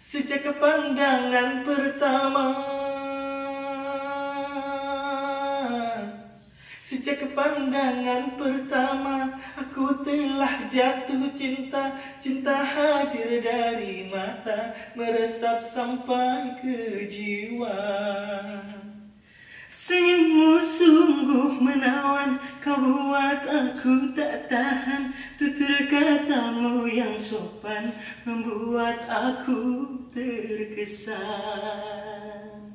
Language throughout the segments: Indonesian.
Sejak pandangan pertama, sejak pandangan pertama, aku telah jatuh cinta. Cinta hadir dari mata, meresap sampai ke jiwa. Senyummu sungguh menawan, kau buat aku tak tahan. Tutur katamu yang sopan membuat aku terkesan.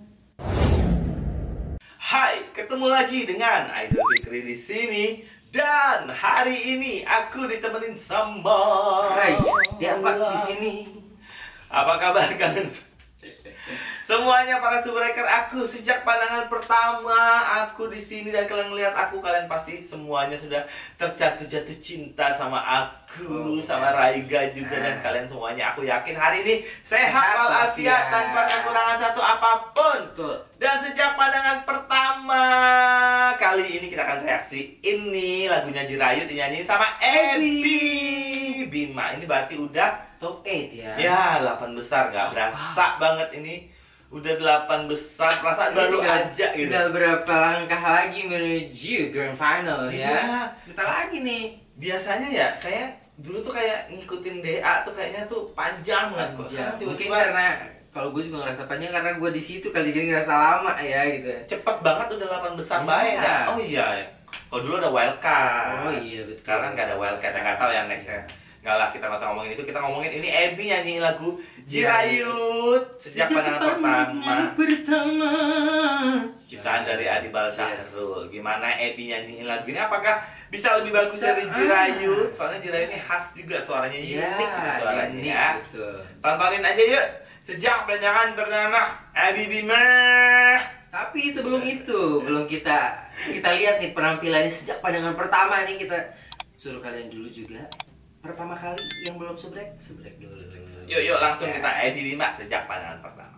Hai, ketemu lagi dengan Idol Fikri di sini. Dan hari ini aku ditemenin sama Hai, Diampak di sini. Apa kabar kalian? Semuanya para subscriber aku, sejak pandangan pertama aku di sini dan kalian lihat aku, kalian pasti semuanya sudah terjatuh cinta sama aku, sama Raiga juga, dan kalian semuanya aku yakin hari ini sehat walafiat tanpa kekurangan satu apapun. Dan sejak pandangan pertama kali ini kita akan reaksi ini lagunya Jirayut dinyanyiin sama Ebi Bima. Ini berarti udah Top 8 ya. Ya, 8 besar, gak berasa banget ini. Udah 8 besar, perasaan baru aja gitu. Tinggal berapa langkah lagi menuju grand final ya. Iya. Bentar lagi nih. Biasanya ya, kayak dulu tuh kayak ngikutin DA tuh kayaknya tuh panjang banget kok. Sekarang Mungkin tiba-tiba karena kalau gue juga ngerasa panjang karena gue di situ kali jadi ngerasa lama ya gitu. cepet banget udah 8 besar Iya. baik ya. Oh iya. Kalau dulu ada wildcard. Oh iya betul. Sekarang nggak ada wildcard, nggak tahu ya nextnya. Nggak lah, kita nggak usah ngomongin itu, kita ngomongin ini Ebi nyanyi lagu Jirayut sejak pandangan pertama. Ciptaan dari Adibal Syahrul. Gimana Ebi nyanyiin lagu ini? Apakah bisa lebih bagus dari Jirayut? Soalnya Jirayut ini khas juga, suaranya unik suaranya ya. Tontonin aja yuk. Sejak pandangan pertama Ebi Bima. Tapi sebelum itu, belum kita lihat nih penampilannya sejak pandangan pertama nih, kita suruh kalian dulu juga. Pertama kali yang belum subrek dulu. Yuk langsung kita Ebi Bima sejak pandangan pertama.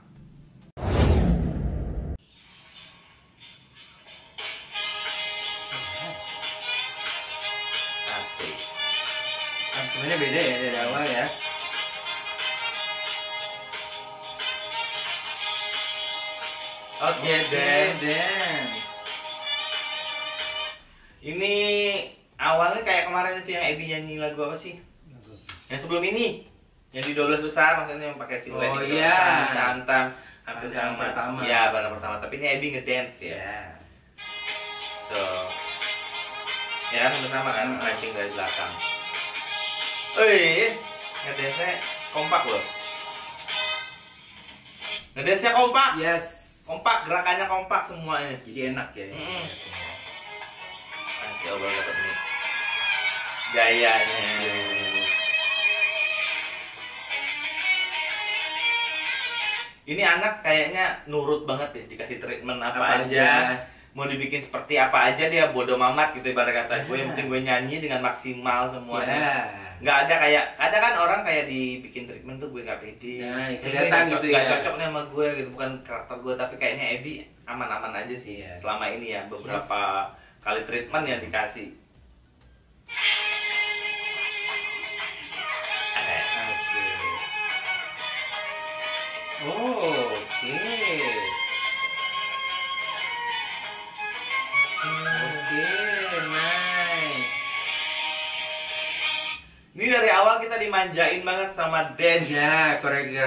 Asik. Sebenarnya beda ya dari awal ya. Oke, dance. Ini awalnya kayak kemarin itu yang Ebi nyanyi lagu apa sih? Yang sebelum ini, yang di 12 besar, maksudnya yang pakai siluet Oh gitu. iya. Tam-tam hampir Pandangan sama. pertama. Iya, pandangan pertama. Tapi ini Ebi ngedance ya. Tuh. Ya kan bersama kan, ranking dari belakang. Ngedance-nya kompak loh. Ngedance-nya kompak. Yes. Kompak, gerakannya kompak semuanya. Jadi enak ya. Masih obrol dapat nih. Gayanya. Ini anak kayaknya nurut banget ya, dikasih treatment apa aja. Mau dibikin seperti apa aja dia bodo mamat gitu, ibarat kata gue. Yang penting gue nyanyi dengan maksimal semuanya. Nggak ada kayak, ada kan orang kayak dibikin treatment tuh gue nggak pede. Nah, Ini kelihatan gitu ya. Nggak cocok nih sama gue gitu, bukan karakter gue. Tapi kayaknya Ebi aman-aman aja sih selama ini ya, beberapa kali treatment yang dikasih. Oke, nice. Ini dari awal kita dimanjain banget sama dance. Ya,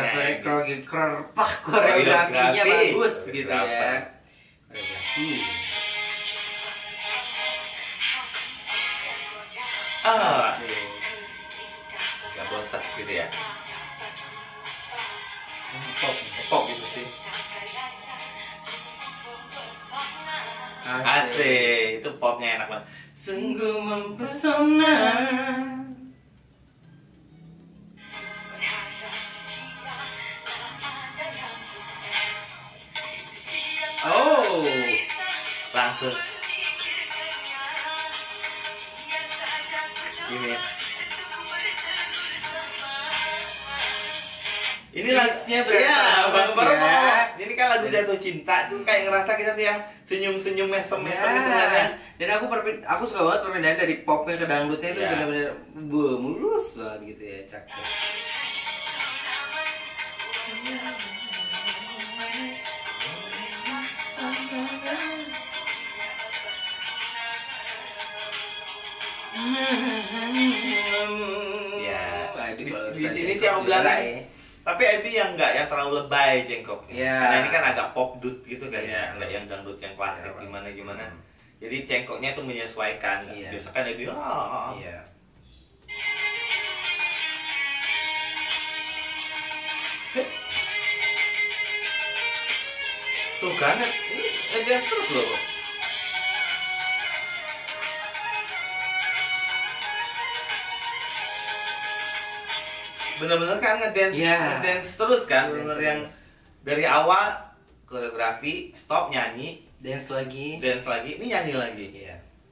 koreografinya bagus gitu ya. Koreografi. Gak bosas gitu ya. Pop gitu sih. Asik, itu popnya enak banget. Sungguh mempesona. Oh, langsung ini. Ini lagunya baru ini kan lagu jatuh cinta tuh kayak ngerasa kita tuh yang senyum-senyum mesem-mesem gitu kan ya. Dan aku suka banget perbedaan dari popnya ke dangdutnya itu benar-benar mulus banget gitu ya, cakep. Ya, Aduh, di, kalau di bisa sini Jengkok sih aku bilang juara, ini. Tapi Ebi yang enggak yang terlalu lebay jengkoknya. Ya. Karena ini kan agak pop dut gitu kan Ya. ya, enggak yang dangdut yang klasik Ya, gimana gimana. Hmm. Jadi cengkoknya itu menyesuaikan. Iya. Biasa kan Ebi Iya. tuh kan ini ngedance terus loh. Bener-bener kan ngedance Iya. ngedance terus kan, bener-bener yang Dance. dari awal koreografi, stop nyanyi, Dance lagi. dance lagi, ini nyanyi lagi. Iya.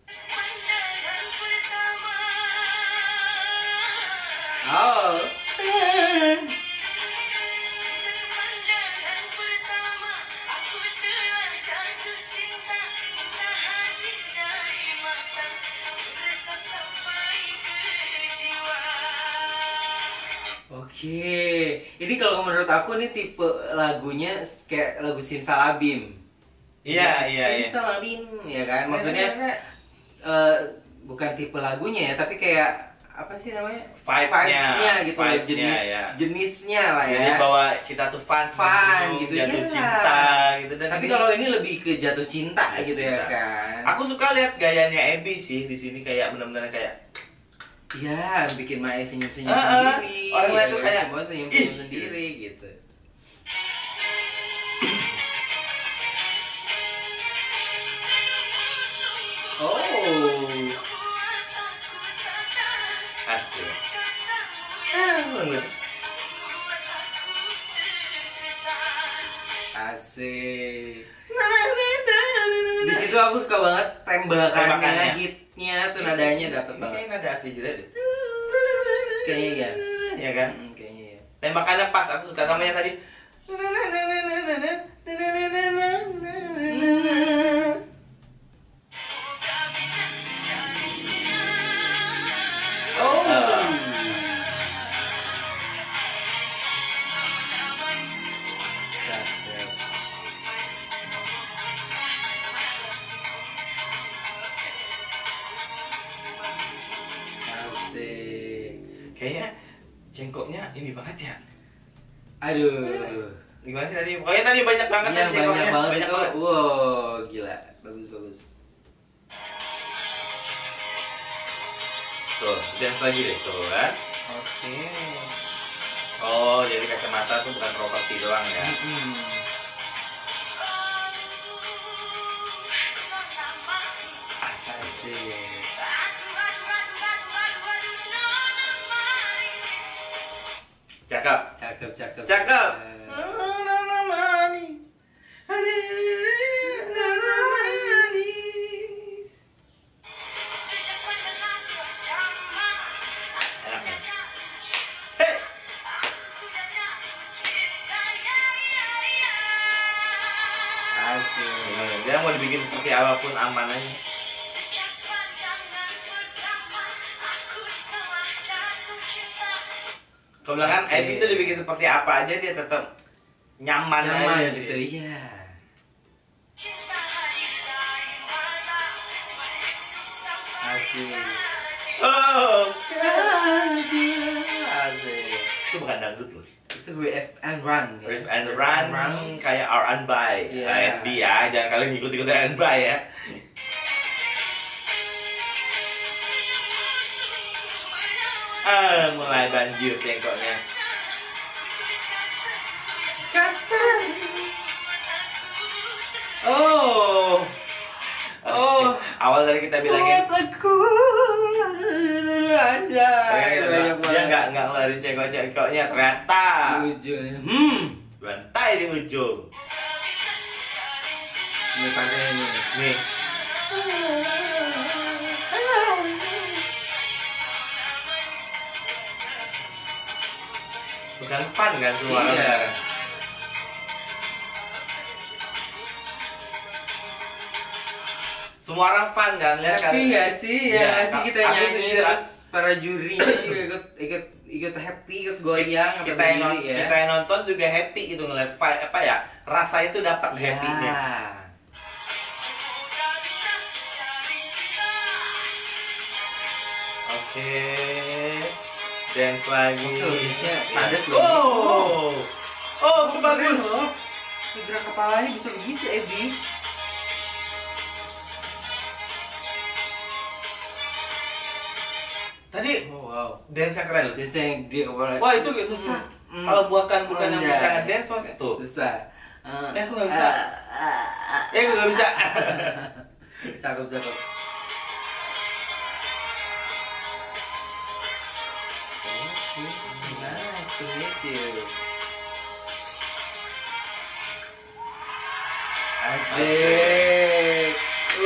Oh. Oke, ini kalau menurut aku nih tipe lagunya kayak lagu Simsalabim. Iya, iya, iya. Simsalabim, ya kan? Maksudnya bukan tipe lagunya ya, tapi kayak apa sih namanya? Vibes-nya gitu loh, vibe-nya, ya. jenisnya lah ya. Jadi bahwa kita tuh fun Gitu, jatuh iya. cinta gitu. Dan Tapi ini- kalau ini lebih ke jatuh cinta Jatuh gitu ya cinta. kan? Aku suka lihat gayanya Ebi sih di sini, kayak benar-benar kayak Iya, bikin Mae senyum-senyum Ah, sendiri. orang lain ya tuh kan? kayak, Semua senyum-senyum "Ih." sendiri gitu. Oh. asli. Asik. Di situ aku suka banget tembakannya, Tembakannya. hitnya tuh nadanya dapat Ini banget. kayaknya nada asli juga deh. Kayaknya ya. Ya kan? Kayaknya ya. Tembakannya pas, aku suka sama yang tadi. Oh. Yes. Asik. Kayaknya jengkoknya ini banget ya. Aduh. Gimana sih tadi? Pokoknya tadi banyak banget Iya, tadi banyak jengkoknya. banget. Banyak Oh, banget. wow, gila. Bagus, bagus. Tuh, dance lagi deh tuh kan. Oke. Oh, jadi kacamata tuh bukan properti doang ya. Asik. Cakep. Cakep, cakep. Cakep. Hey. Asik. Dia mau dibikin seperti apapun aman aja. Kau bilang kan, Oke. Ebi itu dibikin seperti apa aja dia tetap nyaman Nyaman aja gitu, sih. iya. Asik. Oh, Asik. itu bukan dangdut loh. Itu Riff and Run ya. Riff and Run kayak R&B, Iya. R&B ya, jangan kalian ngikut-ngikut R&B ya. Mulai banjir cengkoknya. Oh. Oh. Awal tadi kita bilangin, Aku aja. dia nggak ngeluarin cengkok-cengkoknya, ternyata Ujungnya. bantai di ujung. Ini pakai ini. Nih, bukan fun kan semua orang? Iya. Semua orang fun kan, lihat kan? Tapi nggak sih, ya Iya, nggak sih kita aku nyanyi sendiri, terus para jurinya juga ikut happy, ikut goyang, kita sampai yang berdiri, ya. kita yang nonton juga happy gitu ngeliat apa ya, rasa itu dapat Ya. happy-nya. Oke, dance lagi. Oke, dance-nya padat loh. Itu bagus. loh. Gerak kepalanya bisa begitu, Ebi. Tadi Oh, wow. dance yang keren loh. Dance yang dia kepala. Wah, itu gak susah. Kalau bukan yang bisa ngedance maksudnya tuh. Susah. Aku nggak bisa. Aku nggak bisa. Cakep, cakep. Nice to meet you. Asik.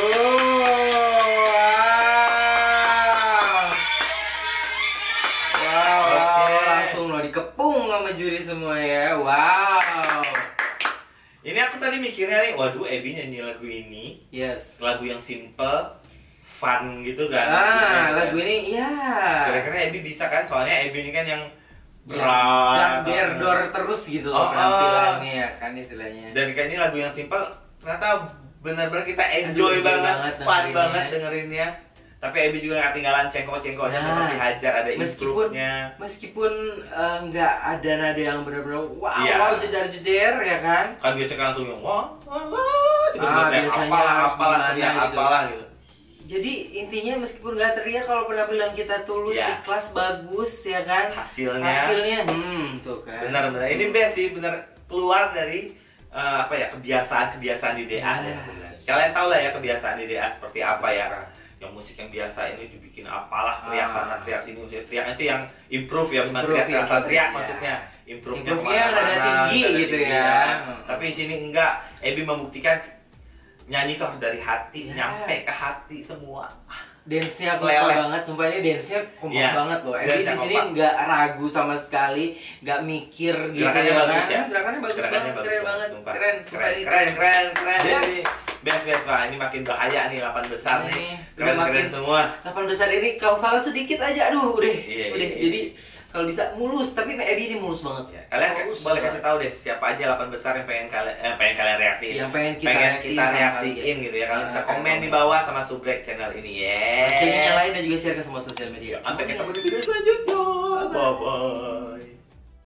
Wow, Oke. langsung lo dikepung sama juri semua ya. Wow. Ini aku tadi mikirnya nih, waduh, Ebi nyanyi lagu ini, Yes. lagu yang simple, fun gitu kan. Lagu ini ya. Kira-kira Ebi bisa kan? Soalnya Ebi ini kan yang Dan berdor terus gitu loh Oh, penampilannya ya kan istilahnya. Dan kayak ini lagu yang simple, ternyata benar-benar kita enjoy Aduh, banget, fun dengerinnya. banget dengerinnya. Tapi Ebi juga nggak ketinggalan cengkok-cengkoknya, tetap dihajar, ada improve-nya. Meskipun nggak ada nada yang benar-benar wow, Iya. wow jedar-jeder ya kan. Kan biasanya kan langsung yang wah, tiba-tiba kayak biasanya apalah, harus apalah, gimana teriak gitu. apalah gitu. Jadi intinya meskipun nggak teriak, kalau penampilan kita tulus, Iya. ikhlas, bagus ya kan. Hasilnya Tuh kan. benar-benar ini best sih, benar keluar dari apa ya, kebiasaan di DA ya. Benar. Kalian tahu lah ya kebiasaan di DA seperti apa ya. Yang musik yang biasa ini dibikin apalah, teriak sana teriak sini, teriaknya itu yang improve ya, bukan Improve, teriak asal ya. teriak maksudnya. Improve-nya Improve-nya nada kemana-mana, tinggi nada gitu tinggi, ya. Tapi di sini enggak, Ebi membuktikan nyanyi itu harus dari hati, Ya. nyampe ke hati semua. Dance-nya aku Leleh. suka banget, sumpah ini dance-nya kompak Iya, banget loh. Ebi dance-nya di sini kompak. nggak ragu sama sekali, nggak mikir gitu Gerakannya ya bagus kan. ya. Gerakannya bagus banget, keren banget, sumpah. keren, sumpah ini. Keren. Yes. Best, Wah, ini makin bahaya nih 8 besar nih. Udah Keren makin semua. 8 besar ini kalau salah sedikit aja, aduh udah. Iya. Jadi kalau bisa mulus, tapi Ebi ini mulus banget. Ya, kalian Mulus boleh banget. kasih tahu deh siapa aja 8 besar yang pengen kalian reaksiin. Yang pengen kita reaksiin sama reaksiin kalian. gitu ya. Kalian Ya, bisa kalian komen di komen. bawah sama subrek channel ini ya. Jadi yang lain dan juga share ke semua sosial media. Sampai ketemu di video selanjutnya. Bye bye.